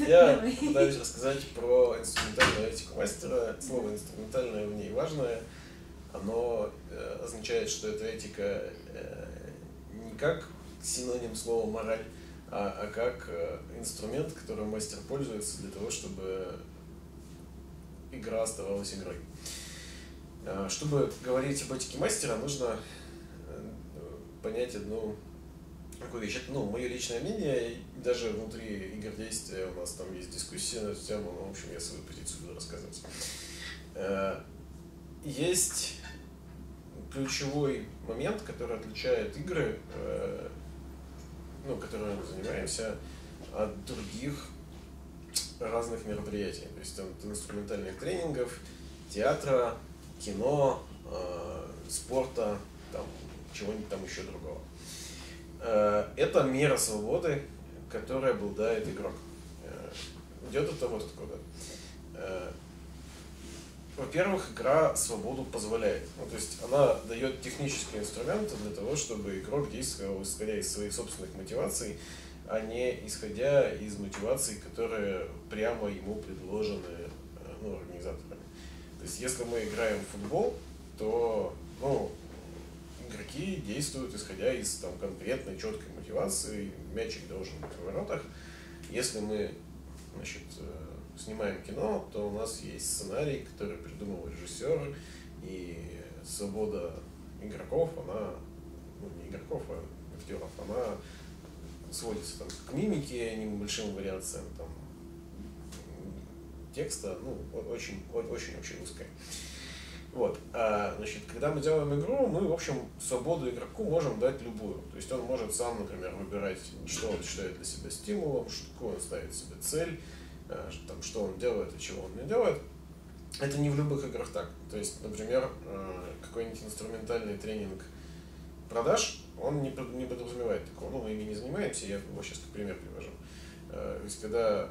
Я пытаюсь рассказать про инструментальную этику мастера. Слово инструментальное в ней важное. Оно означает, что эта этика не как синоним слова мораль, а как инструмент, которым мастер пользуется для того, чтобы игра оставалась игрой. Чтобы говорить об этике мастера, нужно понять одну такую вещь. Это, мое личное мнение, даже внутри игр действия у нас там есть дискуссия на эту тему, но, в общем, я свою позицию буду рассказывать. Есть ключевой момент, который отличает игры, которыми мы занимаемся, от других разных мероприятий. То есть от инструментальных тренингов, театра, кино, спорта, чего-нибудь там еще другого. Это мера свободы, которой обладает игрок. Идет это вот откуда. Во-первых, игра свободу позволяет. То есть она дает технические инструменты для того, чтобы игрок действовал исходя из своих собственных мотиваций, а не исходя из мотиваций, которые прямо ему предложены организаторами. То есть если мы играем в футбол, то игроки действуют исходя из конкретной четкой мотивации, мячик должен быть в воротах. Если мы снимаем кино, то у нас есть сценарий, который придумал режиссер, и свобода игроков, она, не игроков, а актеров, она сводится к мимике, небольшим вариациям текста, очень-очень узкая. Когда мы делаем игру, мы, в общем, свободу игроку можем дать любую. То есть он может сам, например, выбирать, что он считает для себя стимулом, какую он ставит себе цель, что он делает и чего он не делает. Это не в любых играх так. То есть, например, какой-нибудь инструментальный тренинг продаж, он не подразумевает такого. Мы ими не занимаемся, я его сейчас как пример привожу. То есть, когда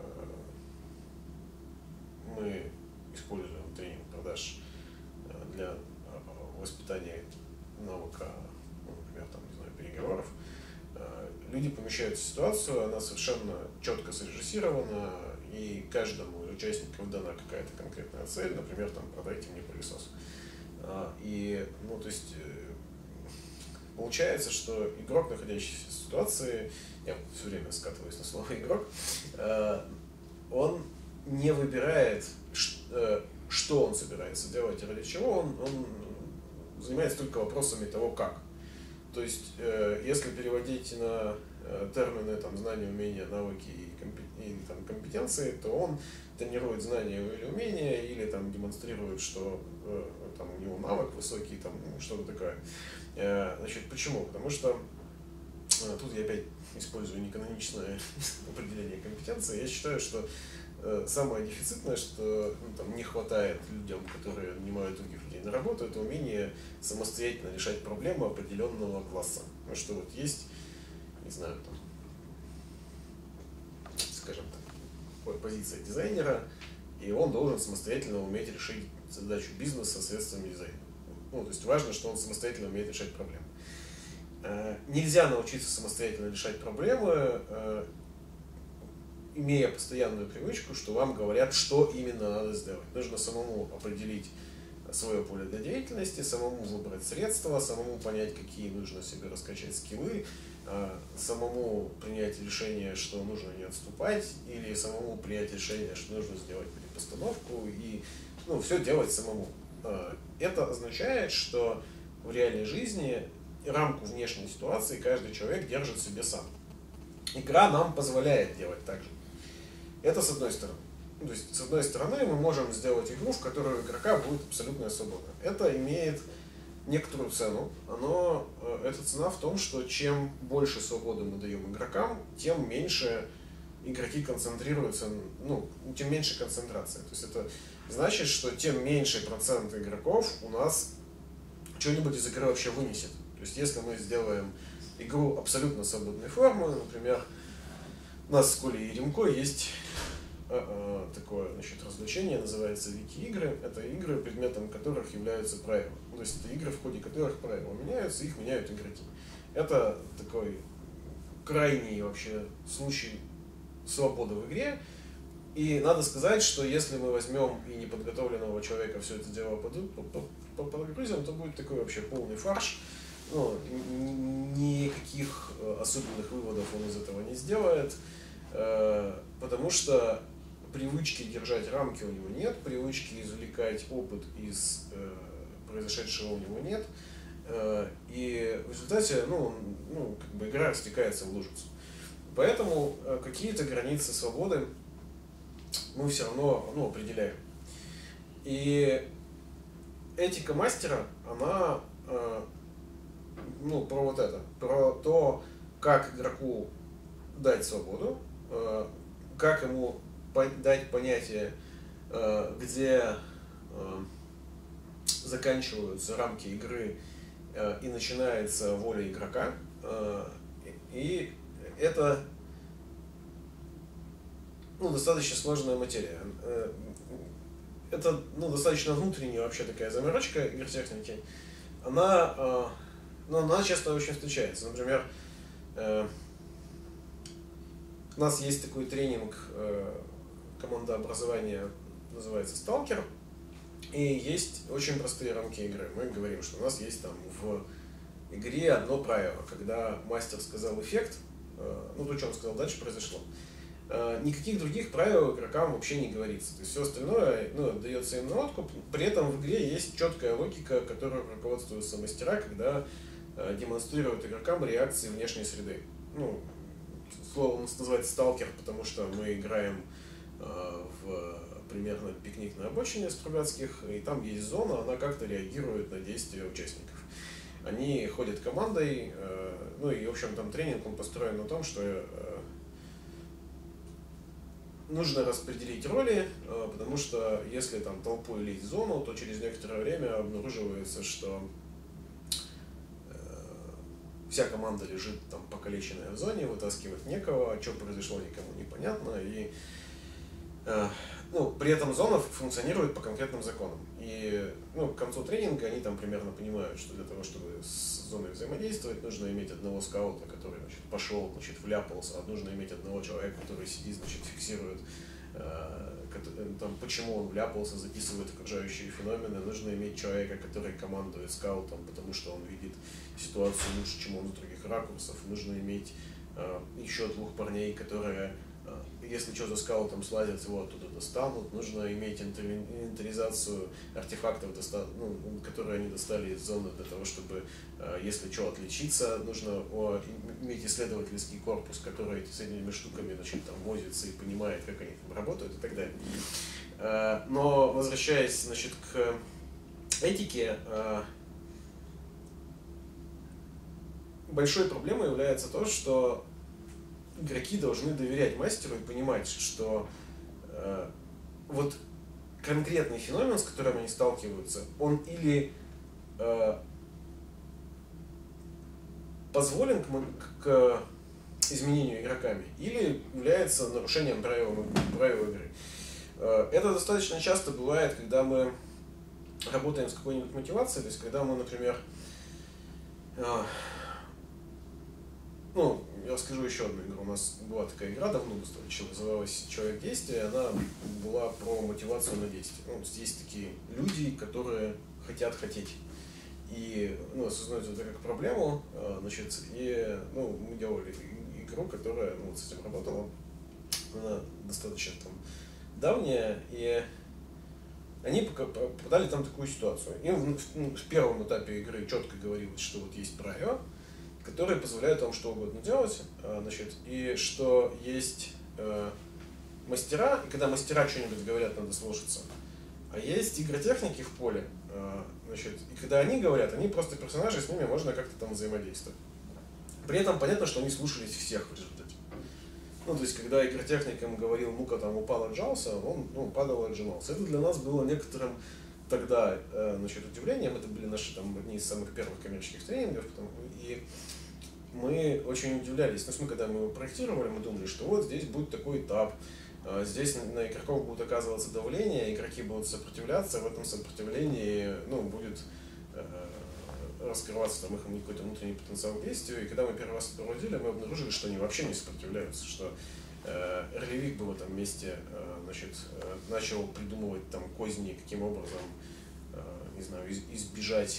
мы используем тренинг продаж для воспитания навыка, например, переговоров, люди помещаются в ситуацию, она совершенно четко срежиссирована, и каждому участнику дана какая-то конкретная цель, например, продайте мне пылесос. Получается, что игрок, находящийся в ситуации, я все время скатываюсь на слово игрок, он не выбирает, что он собирается делать и ради чего, он занимается только вопросами того, как. То есть, если переводить на термины знания, умения, навыки и компетенции, то он тренирует знания или умения, или демонстрирует, что у него навык высокий, что-то такое. Почему? Потому что тут я опять использую неканоничное определение компетенции. Я считаю, что самое дефицитное, что не хватает людям, которые нанимают других людей на работу, это умение самостоятельно решать проблемы определенного класса. Что есть, не знаю, скажем так, позиция дизайнера, и он должен самостоятельно уметь решить задачу бизнеса средствами дизайна. То есть важно, что он самостоятельно умеет решать проблемы. Нельзя научиться самостоятельно решать проблемы, имея постоянную привычку, что вам говорят, что именно надо сделать. Нужно самому определить свое поле для деятельности, самому выбрать средства, самому понять, какие нужно себе раскачать скиллы, самому принять решение, что нужно не отступать, или самому принять решение, что нужно сделать перепостановку, и все делать самому. Это означает, что в реальной жизни рамку внешней ситуации каждый человек держит себе сам. Игра нам позволяет делать так же. Это с одной стороны. То есть, с одной стороны, мы можем сделать игру, в которой у игрока будет абсолютная свобода. Это имеет некоторую цену. Эта цена в том, что чем больше свободы мы даем игрокам, тем меньше игроки концентрируются, тем меньше концентрация. То есть это значит, что тем меньше процент игроков у нас что-нибудь из игры вообще вынесет. То есть если мы сделаем игру абсолютно свободной формы, например, у нас в школе Еремко есть такое развлечение, называется вики-игры. Это игры, предметом которых являются правила. То есть это игры, в ходе которых правила меняются, их меняют игроки. Это такой крайний вообще случай свободы в игре. И надо сказать, что если мы возьмем и неподготовленного человека все это дело подгрузим, то будет такой вообще полный фарш. Ну, никаких особенных выводов он из этого не сделает, потому что привычки держать рамки у него нет, привычки извлекать опыт из произошедшего у него нет, и в результате как бы игра растекается в лужицу. Поэтому какие-то границы свободы мы все равно определяем. И этика мастера, она про вот это, про то, как игроку дать свободу, как ему дать понятие, где заканчиваются рамки игры и начинается воля игрока. И это достаточно сложная материя. Это достаточно внутренняя вообще такая заморочка игротехники. Она часто очень встречается. Например, у нас есть такой тренинг командообразования, называется «Сталкер», и есть очень простые рамки игры. Мы говорим, что у нас есть там в игре одно правило. Когда мастер сказал эффект, то, что он сказал дальше, произошло. Никаких других правил игрокам вообще не говорится. То есть все остальное дается им на откуп. При этом в игре есть четкая логика, которой руководствуются мастера, когда демонстрируют игрокам реакции внешней среды. Слово называется «Сталкер», потому что мы играем в примерно пикник на обочине Стругацких, и там есть зона, она как-то реагирует на действия участников. Они ходят командой, и в общем там тренинг он построен на том, что нужно распределить роли, потому что если там толпой лить в зону, то через некоторое время обнаруживается, что вся команда лежит там покалеченная в зоне, вытаскивать некого, что произошло, никому непонятно, и при этом зона функционирует по конкретным законам. И к концу тренинга они там примерно понимают, что для того, чтобы с зоной взаимодействовать, нужно иметь одного скаута, который пошел, вляпался, а нужно иметь одного человека, который сидит, фиксирует, почему он вляпался, записывает окружающие феномены. Нужно иметь человека, который командует скаутом, потому что он видит ситуацию лучше, чем он с других ракурсов. Нужно иметь еще двух парней, которые, если что, за скаутом слазят, его оттуда достанут. Нужно иметь инвентаризацию артефактов, которые они достали из зоны, для того, чтобы, если что, отличиться. Нужно иметь исследовательский корпус, который с этими штуками возится и понимает, как они там работают и так далее. Но возвращаясь к этике, большой проблемой является то, что игроки должны доверять мастеру и понимать, что вот конкретный феномен, с которым они сталкиваются, он или позволен к изменению игроками, или является нарушением правил игры. Это достаточно часто бывает, когда мы работаем с какой-нибудь мотивацией, то есть когда мы, например, я расскажу еще одну игру. У нас была такая игра давно достаточно, называлась «Человек действия», она была про мотивацию на действие. Есть такие люди, которые хотят хотеть. И осознают это как проблему, и мы делали игру, которая с этим работала. Она достаточно давняя, и они попадали там такую ситуацию. Им в первом этапе игры четко говорилось, что вот есть правила, которые позволяют вам что угодно делать, и что есть мастера, и когда мастера что-нибудь говорят, надо слушаться. А есть игротехники в поле, и когда они говорят, они просто персонажи, с ними можно как-то там взаимодействовать. При этом понятно, что они слушались всех в результате. То есть, когда игротехник ему говорил, ну-ка там упал, отжался, он падал и отжимался. Это для нас было некоторым тогда удивлением. Это были наши одни из самых первых коммерческих тренингов, и мы очень удивлялись. Когда мы его проектировали, мы думали, что вот здесь будет такой этап, здесь на игроков будет оказываться давление, игроки будут сопротивляться, в этом сопротивлении будет раскрываться их какой-то внутренний потенциал действия. И когда мы первый раз это проводили, мы обнаружили, что они вообще не сопротивляются, что Ролевик бы в этом месте начал придумывать там козни, каким образом, не знаю, избежать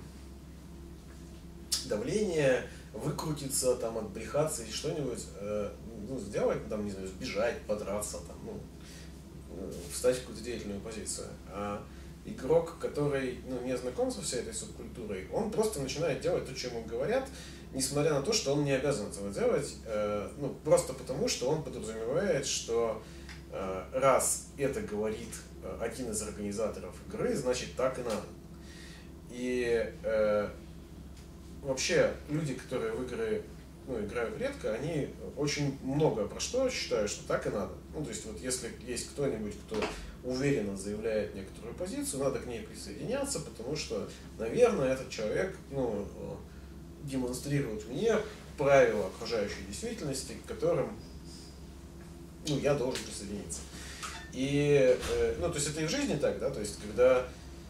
давления, выкрутиться, там, отбрехаться или что-нибудь, ну, сделать, там, не знаю, сбежать, подраться, там, ну, встать в какую-то деятельную позицию. А игрок, который, ну, не знаком со всей этой субкультурой, он просто начинает делать то, что ему говорят, несмотря на то, что он не обязан этого делать, ну, просто потому, что он подразумевает, что раз это говорит один из организаторов игры, значит так и надо. И вообще люди, которые в игры, ну, играют редко, они очень много про что считают, что так и надо. Ну, то есть вот если есть кто-нибудь, кто уверенно заявляет некоторую позицию, надо к ней присоединяться, потому что, наверное, этот человек, ну, демонстрирует мне правила окружающей действительности, к которым, ну, я должен присоединиться. И, ну, то есть это и в жизни так, да, то есть когда,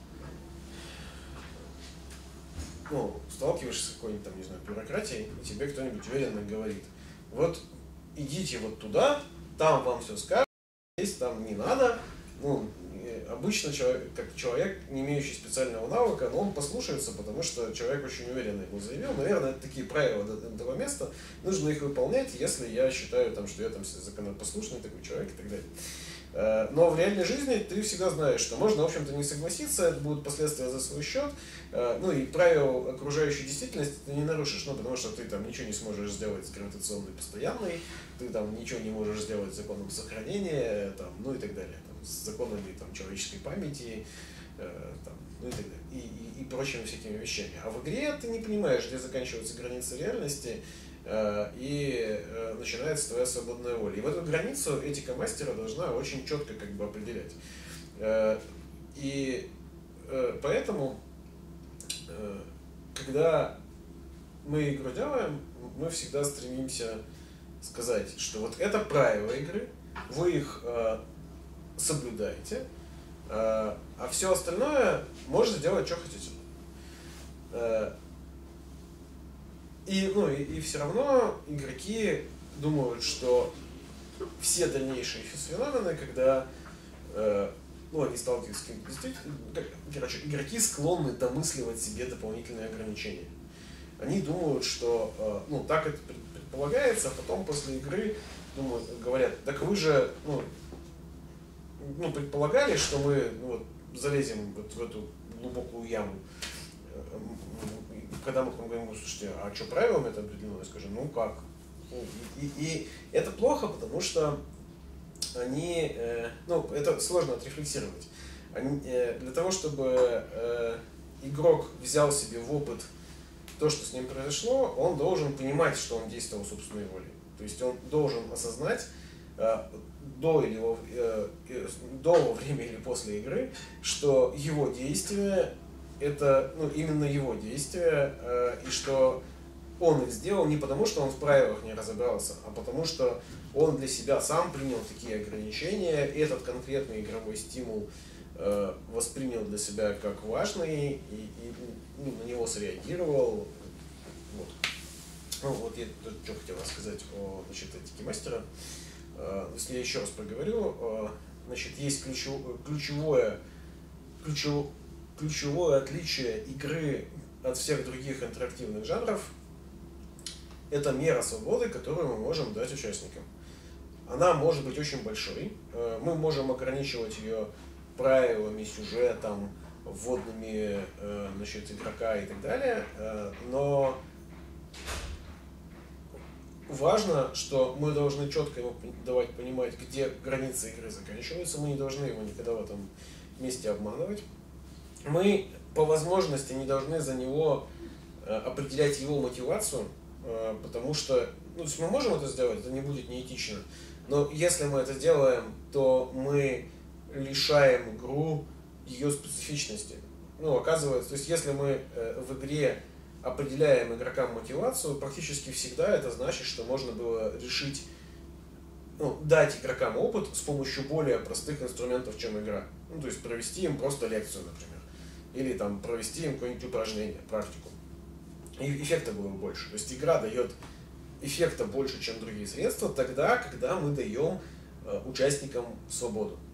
ну, сталкиваешься с какой-нибудь там, не знаю, бюрократией, и тебе кто-нибудь уверенно говорит: вот идите вот туда, там вам все скажут, здесь там не надо. Ну, обычно человек, не имеющий специального навыка, но он послушается, потому что человек очень уверенно ему заявил. Наверное, это такие правила этого места, нужно их выполнять, если я считаю, там, что я там законопослушный такой человек и так далее. Но в реальной жизни ты всегда знаешь, что можно, в общем-то, не согласиться, это будут последствия за свой счет. Ну и правил окружающей действительности ты не нарушишь, ну, потому что ты там ничего не сможешь сделать с гравитационной постоянной, ты там ничего не можешь сделать с законом сохранения, там, ну и так далее, там, с законами там, человеческой памяти, там, ну и так далее, и прочими всякими вещами. А в игре ты не понимаешь, где заканчиваются границы реальности, и начинается твоя свободная воля. И в эту границу этика мастера должна очень четко как бы определять. И поэтому, когда мы игру делаем, мы всегда стремимся сказать, что вот это правила игры, вы их соблюдаете, а все остальное можно делать, что хотите. И все равно игроки думают, что все дальнейшие феномены, когда они сталкиваются с каким-то действительно, короче, игроки склонны домысливать себе дополнительные ограничения. Они думают, что так это предполагается, а потом после игры говорят: так вы же предполагали, что мы залезем вот в эту глубокую яму. Когда мы говорим: слушайте, а что правилами это определено? Я скажу: ну как? И это плохо, потому что они, это сложно отрефлексировать. Для того, чтобы игрок взял себе в опыт то, что с ним произошло, он должен понимать, что он действовал собственной волей. То есть он должен осознать до во время или после игры, что его действия это именно его действия, и что он их сделал не потому, что он в правилах не разобрался, а потому что он для себя сам принял такие ограничения, и этот конкретный игровой стимул воспринял для себя как важный и на него среагировал. Вот я тут что хотел рассказать о этике мастера. Если я еще раз проговорю, есть ключевое отличие игры от всех других интерактивных жанров. Это мера свободы, которую мы можем дать участникам. Она может быть очень большой. Мы можем ограничивать ее правилами, сюжетом, вводными игрока и так далее. Но важно, что мы должны четко ему давать понимать, где границы игры заканчиваются. Мы не должны его никогда в этом месте обманывать. Мы по возможности не должны за него определять его мотивацию, потому что мы можем это сделать, это не будет неэтично. Но если мы это делаем, то мы лишаем игру ее специфичности. Оказывается, то есть если мы в игре определяем игрокам мотивацию, практически всегда это значит, что можно было решить, дать игрокам опыт с помощью более простых инструментов, чем игра. То есть провести им просто лекцию, например, или там провести им какое-нибудь упражнение, практику. И эффекта было больше. То есть игра дает эффекта больше, чем другие средства, тогда, когда мы даем участникам свободу.